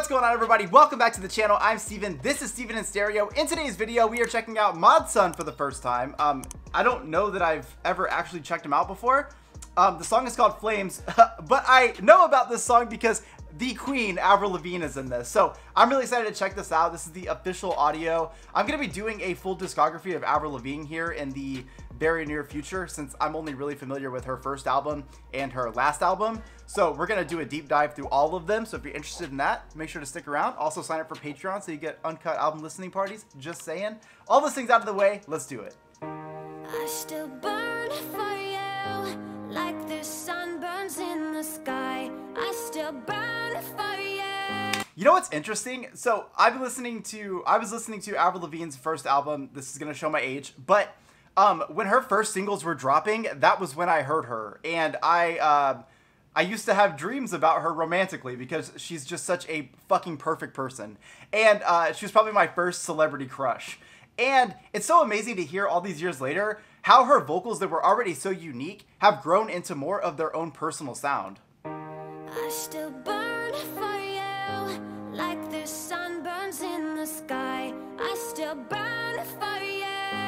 What's going on, everybody? Welcome back to the channel. I'm Steven. This is Steven in Stereo. In today's video, we are checking out Mod Sun for the first time. I don't know that I've ever actually checked him out before. The song is called Flames, but I know about this song because the queen, Avril Lavigne, is in this. So I'm really excited to check this out. This is the official audio. I'm going to be doing a full discography of Avril Lavigne here in the very near future, since I'm only really familiar with her first album and her last album. So we're going to do a deep dive through all of them. So if you're interested in that, make sure to stick around. Also sign up for Patreon so you get uncut album listening parties. Just saying. All those things out of the way, let's do it. I still burn for you like the sun burns in the sky. I still burn for you. You know what's interesting? So I was listening to Avril Lavigne's first album. This is gonna show my age, but when her first singles were dropping, that was when I heard her, and I used to have dreams about her romantically because she's just such a fucking perfect person, and she was probably my first celebrity crush. And it's so amazing to hear all these years later how her vocals that were already so unique have grown into more of their own personal sound. I still burn for you like the sun burns in the sky. I still burn for you.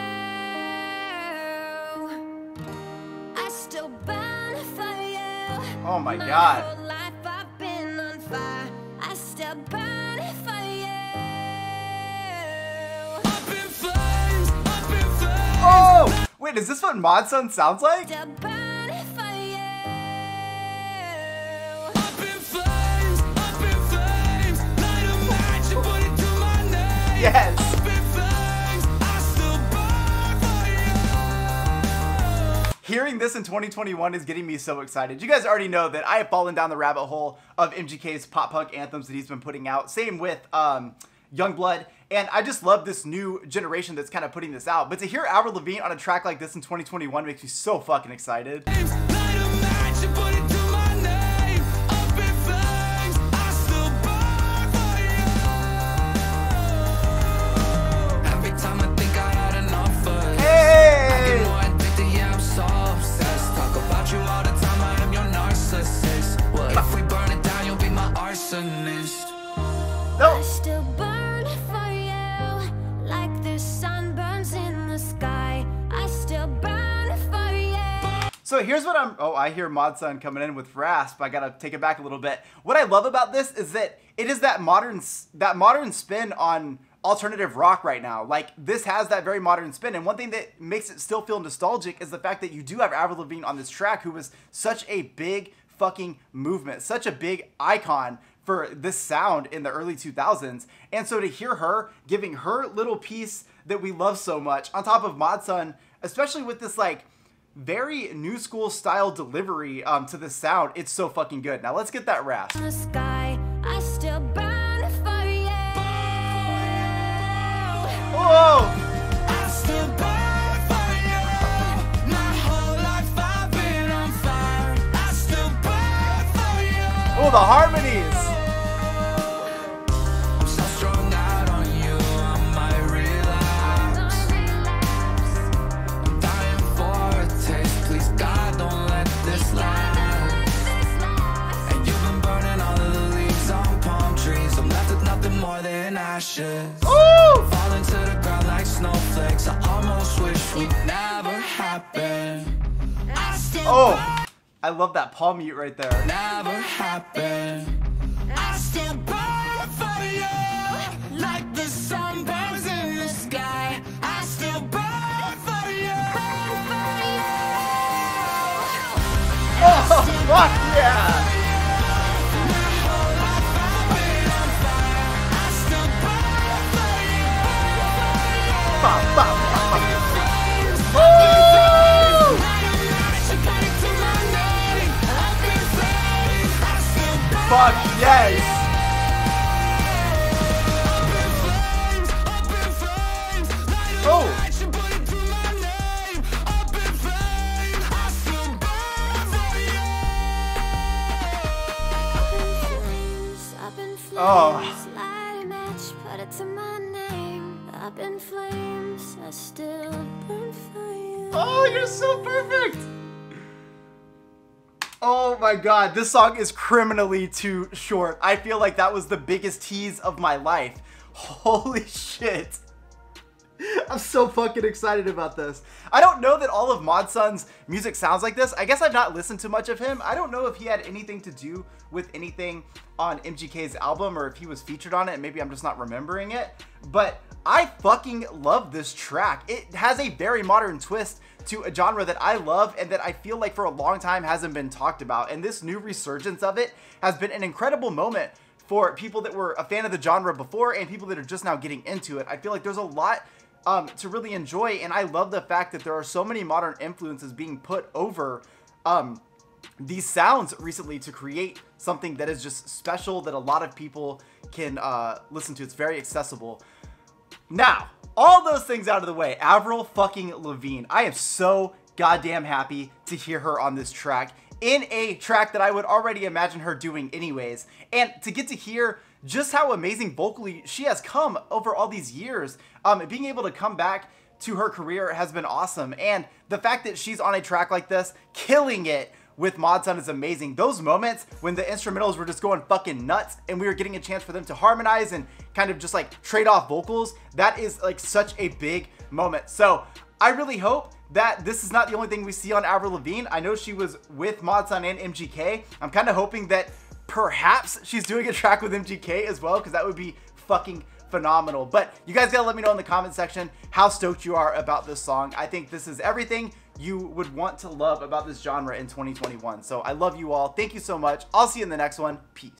I still burn for you. Oh my God. Whole life I've been on fire. I still burn for you. Up in flames, up in flames. Oh! Wait, is this what Mod Sun sounds like? Still burn for you. Up in flames, light a match and put it to my name. Yes! Up in flames, I still burn for you. Hearing this in 2021 is getting me so excited. You guys already know that I have fallen down the rabbit hole of MGK's pop punk anthems that he's been putting out. Same with Youngblood. And I just love this new generation that's kind of putting this out. But to hear Avril Lavigne on a track like this in 2021 makes me so fucking excited. Light a match and put it to my name. Up in flames, I still burn for you. Every time I think I had enough of this, Hey! I get more addicted, yeah, I'm so obsessed. Talk about you all the time, I am your narcissist. Well, if we burn it down, you'll be my arsonist. No. I still burn for you like the sun burns in the sky. I still burn for you. So here's what I hear Mod Sun coming in with rasp. I gotta take it back a little bit. What I love about this is that it is that modern spin on alternative rock right now. Like, this has that very modern spin, and one thing that makes it still feel nostalgic is the fact that you do have Avril Lavigne on this track, who was such a big fucking movement, such a big icon for this sound in the early 2000s. And so to hear her giving her little piece that we love so much on top of Mod Sun, especially with this like very new school style delivery to this sound, it's so fucking good. Now let's get that rasp. In the sky, I still burn for you. Whoa! I still burn for you. My whole life I've been on fire. I still burn for you. Oh, the harmonies! I'm so strung out on you, I might relapse. I'm dying for a taste. Please, God, don't let this last. And you've been burning all of the leaves on palm trees. I'm left with nothing more than ashes. Woo! Falling to the ground like snowflakes. I almost wish we'd never happen. I still Oh, I love that palm mute right there. never happen. I still burn for you like the sun burns in the sky. I still burn for you. Oh, fuck yeah! I still burn for you. Bop, bop, bop, bop. Woo! Fuck yes! Oh! Oh. Light a match, put it to my name. Up in flames, I still burn for you. Oh, you're so perfect! Oh my god, this song is criminally too short. I feel like that was the biggest tease of my life. Holy shit. I'm so fucking excited about this. I don't know that all of Mod Sun's music sounds like this. I guess I've not listened to much of him. I don't know if he had anything to do with anything on MGK's album or if he was featured on it and maybe I'm just not remembering it. But I fucking love this track. It has a very modern twist to a genre that I love and that I feel like for a long time hasn't been talked about. And this new resurgence of it has been an incredible moment for people that were a fan of the genre before and people that are just now getting into it. I feel like there's a lot to really enjoy, and I love the fact that there are so many modern influences being put over these sounds recently to create something that is just special that a lot of people can listen to. It's very accessible. Now, all those things out of the way, Avril fucking Lavigne. I am so goddamn happy to hear her on this track, in a track that I would already imagine her doing anyways, and to get to hear just how amazing vocally she has come over all these years. Being able to come back to her career has been awesome, and the fact that she's on a track like this, killing it with Mod Sun is amazing. Those moments when the instrumentals were just going fucking nuts and we were getting a chance for them to harmonize and kind of just like trade off vocals, that is like such a big moment. So I really hope that this is not the only thing we see on Avril Lavigne. I know she was with Mod Sun and MGK. I'm kind of hoping that perhaps she's doing a track with MGK as well, because that would be fucking phenomenal. But you guys gotta let me know in the comment section how stoked you are about this song. I think this is everything you would want to love about this genre in 2021. So I love you all. Thank you so much. I'll see you in the next one. Peace.